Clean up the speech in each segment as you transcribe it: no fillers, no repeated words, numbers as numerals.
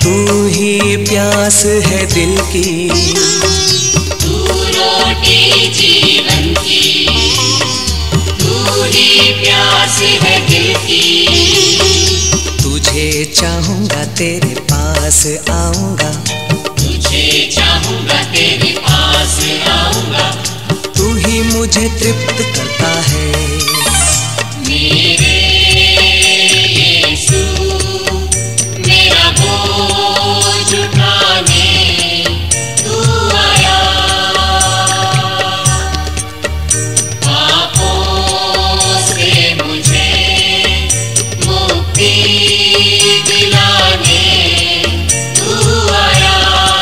तू ही प्यास है दिल की, तू रोटी जीवन की, तू ही प्यास है दिल की। तुझे चाहूंगा तेरे पास आऊंगा, तुझे चाहूंगा तेरे पास आऊंगा। तू ही मुझे तृप्त करता है। मेरे यीशु मेरा बोझ उठाने तू आया, पापों से मुझे मुक्ति दिलाने तू आया।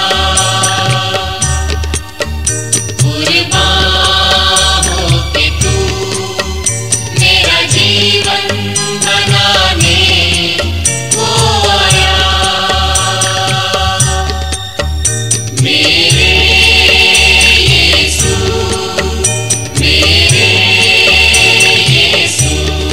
कुर्बान होके तू मेरा जीवन बनाने को आया। मेरे यीशु, मेरे यीशु।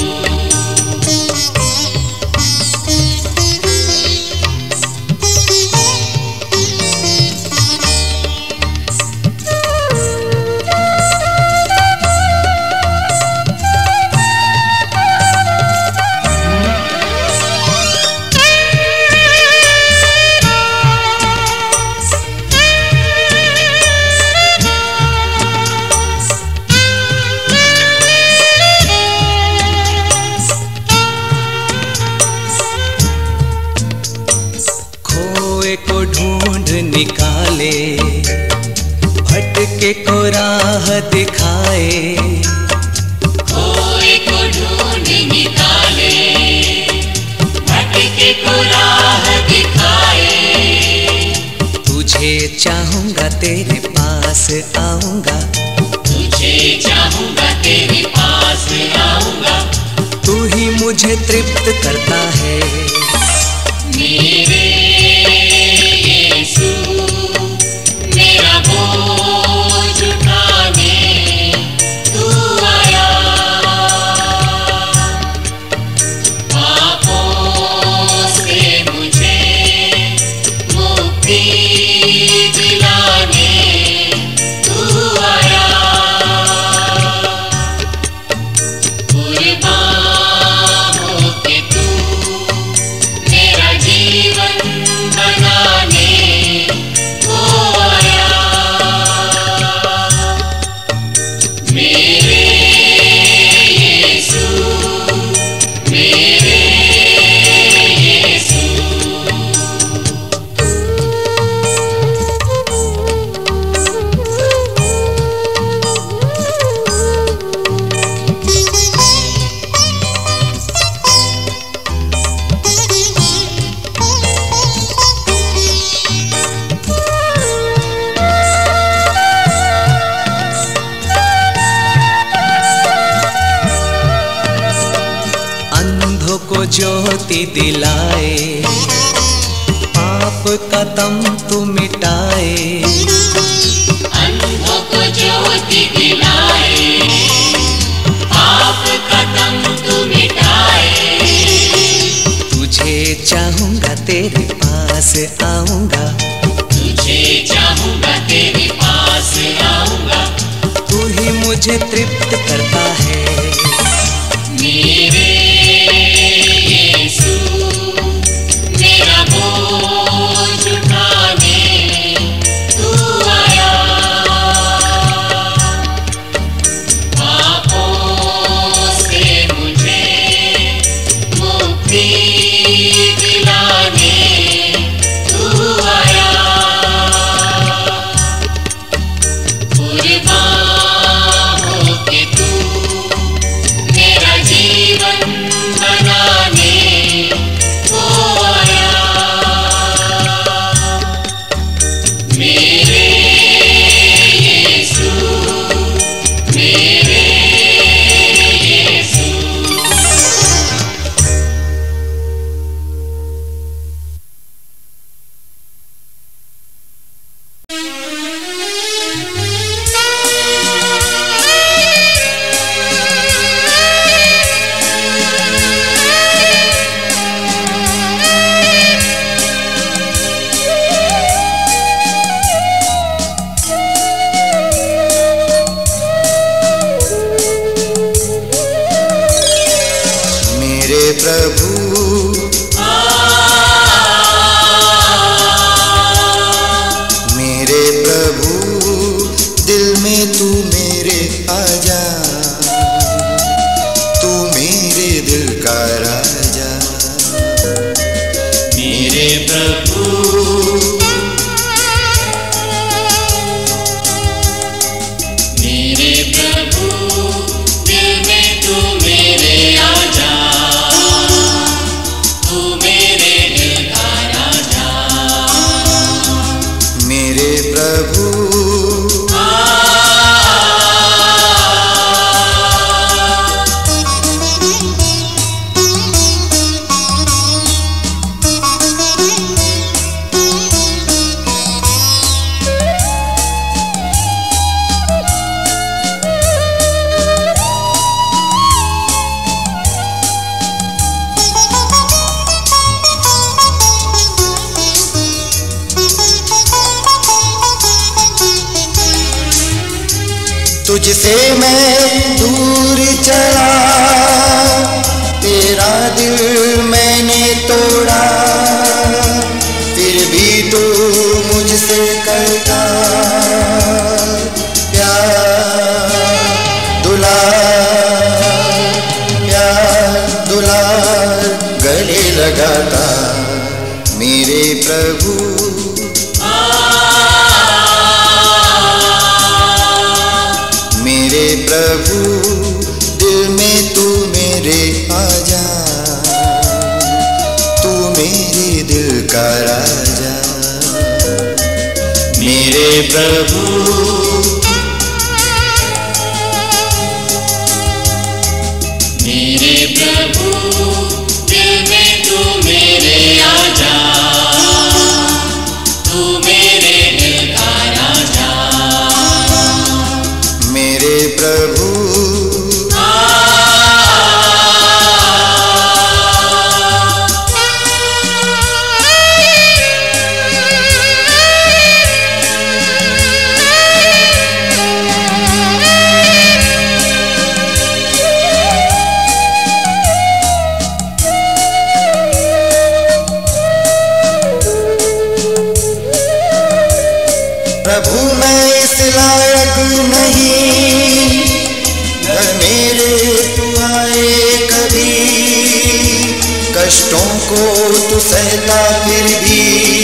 खोए को ढूंढ निकाले, भटके को राह दिखाए, खोए को ढूंढ निकाले, भटके को राह दिखाए। तुझे चाहूंगा तेरे पास आऊंगा, तुझे चाहूंगा तेरे पास आऊंगा। तू ही मुझे तृप्त करता है। मेरे यीशु मेरा बोझ उठाने तू आया, पापों से मुझे मुक्ति दिलाने तू आया। कुर्बान होके तू मेरा जीवन बनाने को आया। मेरे यीशु, मेरे यीशु। अंधों को ज्योति दिलाए, पाप का दम तू मिटाए, अंधों को ज्योति दिलाए, पाप का दम तू मिटाए। तुझे चाहूंगा तेरे पास आऊंगा, तुझे चाहूंगा तेरे पास आऊंगा। तू ही मुझे तृप्त करता है। मेरे यीशु मेरा बोझ उठाने तू आया, पापों से मुझे मुक्ति दिलाने तू आया। कुर्बान होके तू मेरा जीवन प्रभु मेरे प्रभु दिल में तू मेरे आजा, तू मेरे दिल का राजा। मेरे प्रभु तुझसे मैं दूर चला, तेरा दिल मैंने तोड़ा, फिर भी तू मुझसे करता प्यार दुलार गले लगाता। मेरे प्रभु मेरे प्रभु दिल में तू मेरे आजा, तू मेरे दिल का राजा। मेरे प्रभु मेरे प्रभु दिल में तू मेरे आजा, तू मेरे दिल का राजा। मेरे प्रभु प्रभु मैं इस लायक नहीं, घर मेरे तू आए कभी, कष्टों को तू सहता फिर भी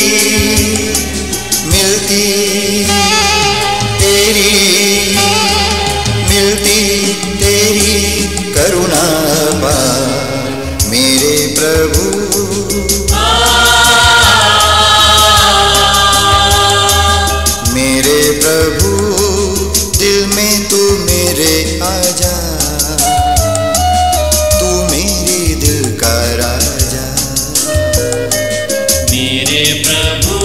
मिलती तेरी करुणा पार। मेरे प्रभु मेरे प्रभु दिल में तू मेरे आजा, तू मेरे दिल का राजा। मेरे प्रभु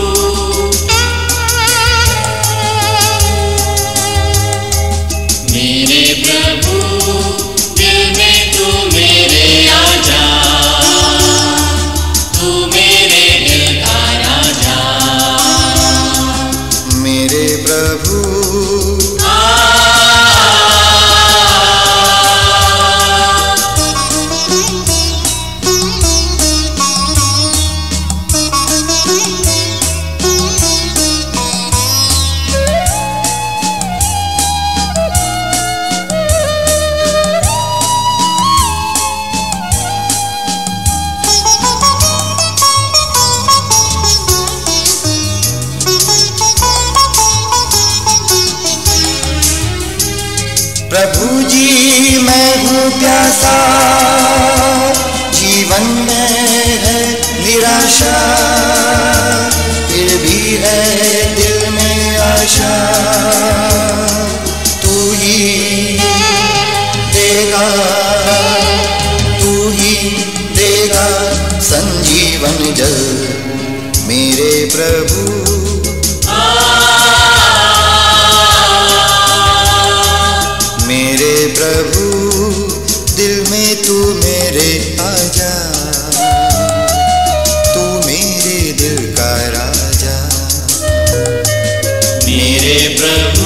मेरे प्रभु दिल में तू मेरे आजा, तू मेरे दिल का राजा। मेरे प्रभु प्रभु जी मैं हूँ प्यासा, जीवन में है निराशा, फिर भी है दिल में आशा। तू ही देगा संजीवन जल। मेरे प्रभु मेरे प्रभु दिल में तू मेरे आजा, तू मेरे दिल का राजा। मेरे प्रभु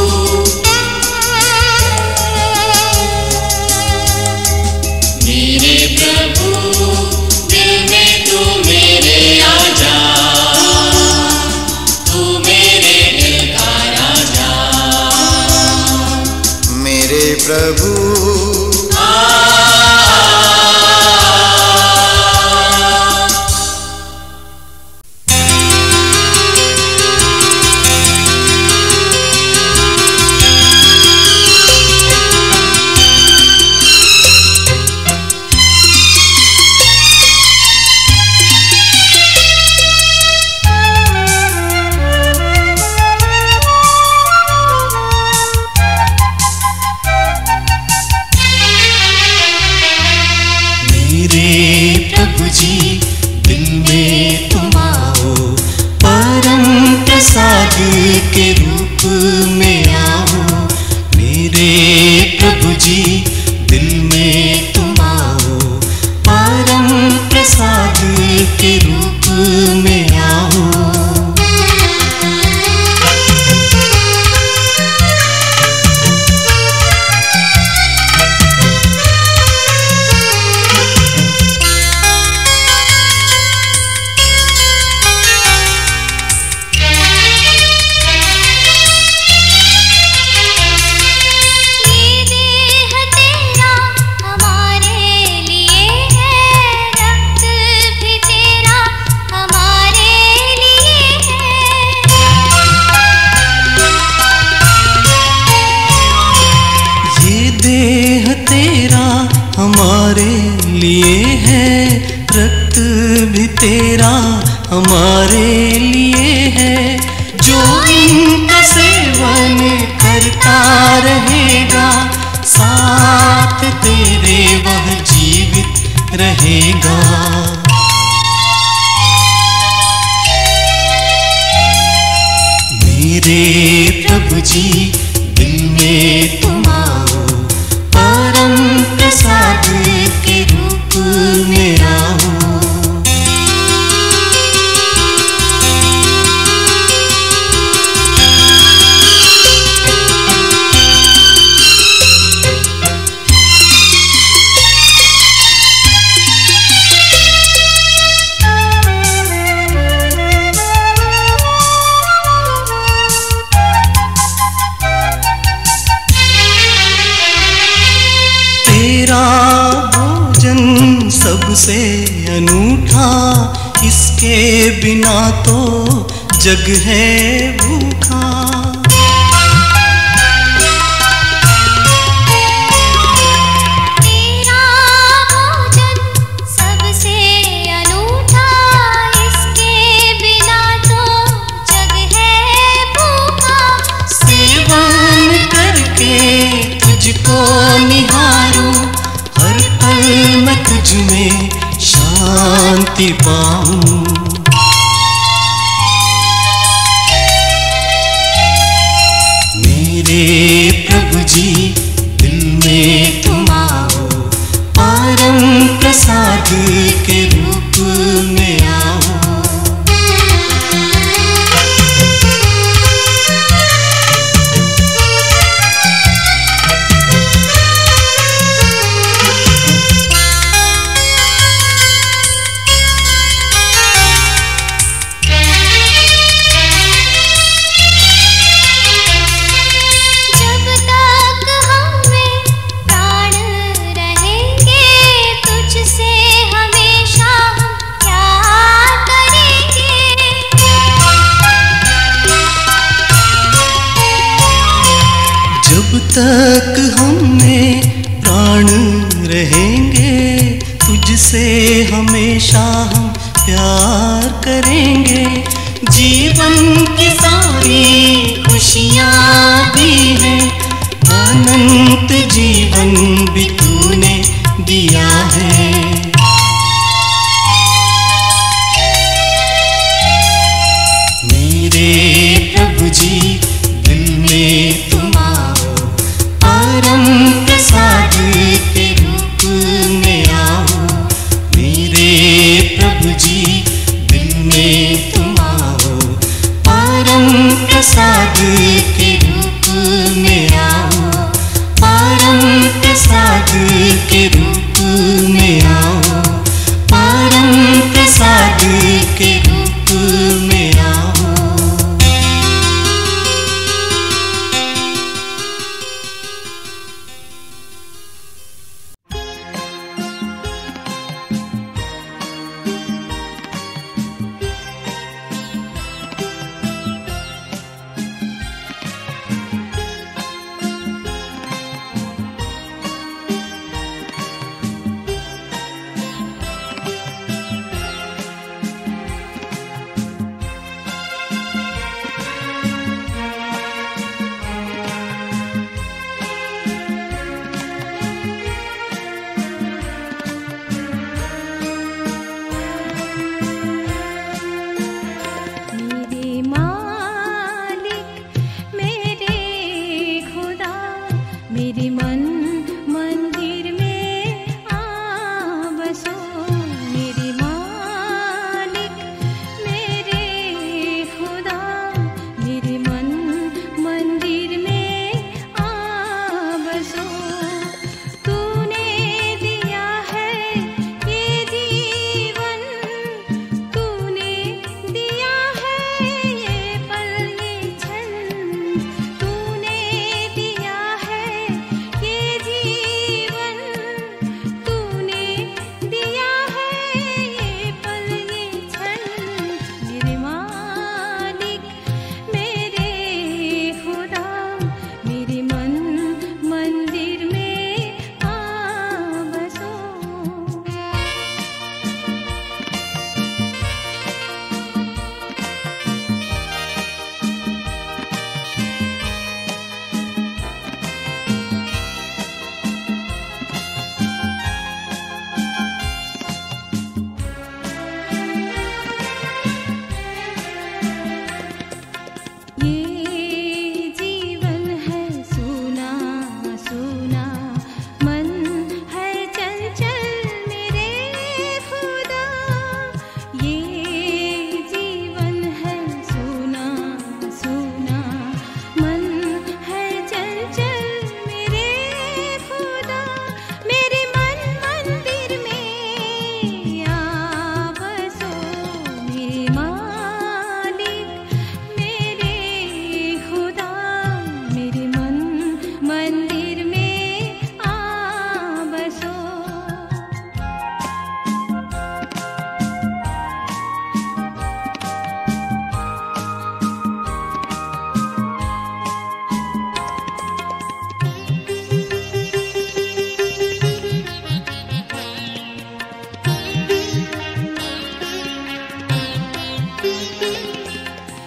मेरे प्रभु दिल में तू मेरे आजा, तू मेरे दिल का राजा। मेरे प्रभु के रूप में आओ मेरे प्रभु जी, दिल में तुम आओ, परम प्रसाद के रूप में आओ। हमारे लिए है, रक्त भी तेरा हमारे लिए है। जो इनका सेवन करता रहेगा, साथ तेरे वह जीवित रहेगा। मेरे प्रभु जी, दिल में तुम आओ, परम प्रसाद के रूप में आओ। तेरा भोजन सबसे अनूठा, इसके बिना तो जग है भूखा। तेरा भोजन सबसे अनूठा, इसके बिना तो जग है भूखा। सेवन करके तुझको निहारूं, हर पल मैं तुझ में शांति पाऊं। मेरे प्रभु जी, दिल में तुम आओ, परम प्रसाद के रूप में आओ। जब तक हमें प्राण रहेंगे, तुझसे हमेशा हम प्यार करेंगे। जीवन की सारी खुशियाँ दी है, अनंत जीवन भी तूने दिया है। मेरे प्रभु जी, दिल में तुम आओ, परम प्रसाद के रूप में आओ। मेरे प्रभु जी, दिल में तुम आओ, परम प्रसाद के रूप में आओ, परम प्रसाद के रूप में आओ, परम प्रसाद के रूप में आओ।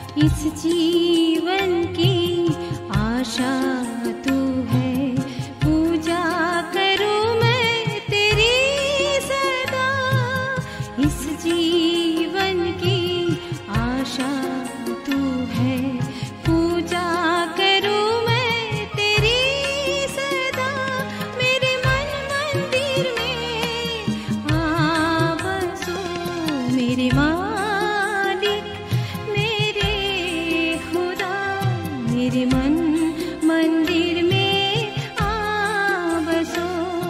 इस जीवन की आशा तू है, पूजा करूं मैं तेरी सदा। इस जीवन की आशा तू है, पूजा करूं मैं तेरी सदा। मेरे मन मंदिर में आ बसो मेरे मालिक मेरे खुदा। मेरे मन मंदिर में आ बसो।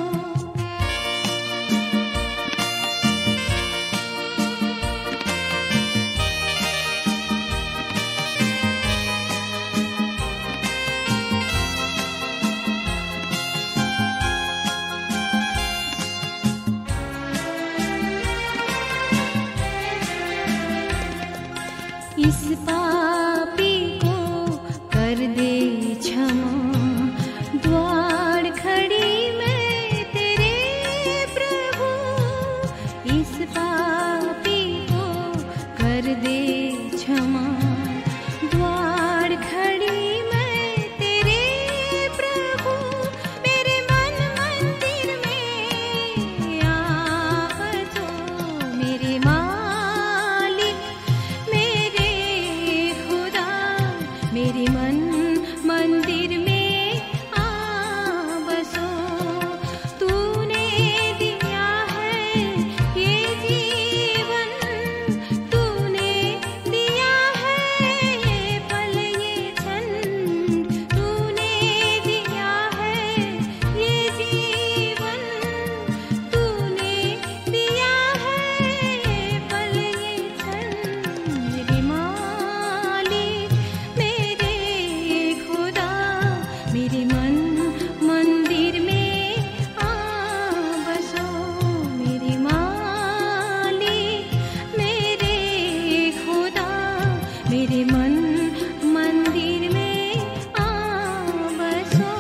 इस पापी को कर दे क्षमा, द्वार खड़ी मैं तेरे प्रभु। इस पापी को कर दे क्षमा, द्वार खड़ी मैं तेरे प्रभु। मेरे मन मंदिर में आ बसो मेरे मालिक मेरे खुदा। मेरे मन मंदिर में आ बसो। तूने दिया है ये जीवन, तूने दिया है ये पल ये क्षण। तूने दिया है ये जीवन, तूने दिया है ये पल ये क्षण। मेरे मालिक मेरे खुदा, मेरे मन मंदिर में आ बसो। मेरे मालिक मेरे खुदा, मेरे मन मंदिर में आ बसो।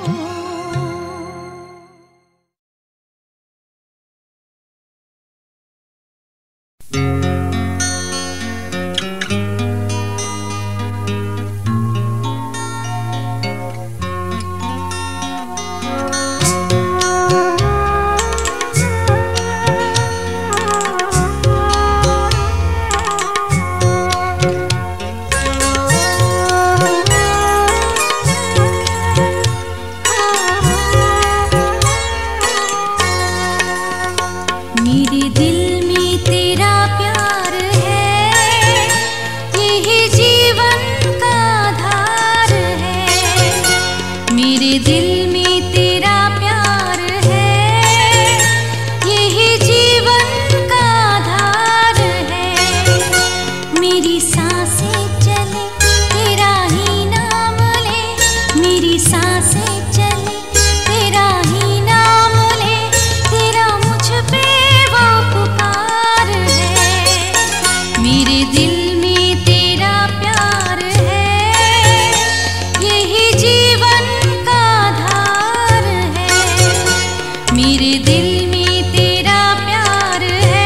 मेरे दिल में तेरा प्यार है, यही जीवन का आधार है। मेरे दिल में तेरा प्यार है, यही जीवन का आधार है। मेरी सांसें चले तेरा ही नाम ले, मेरी सांसें चले तेरा ही नाम ले। तेरा मुझ पे वो पुकार है। मेरे दिल में तेरा प्यार है, यही जीवन का आधार है। मेरे दिल में तेरा प्यार है।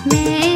मैं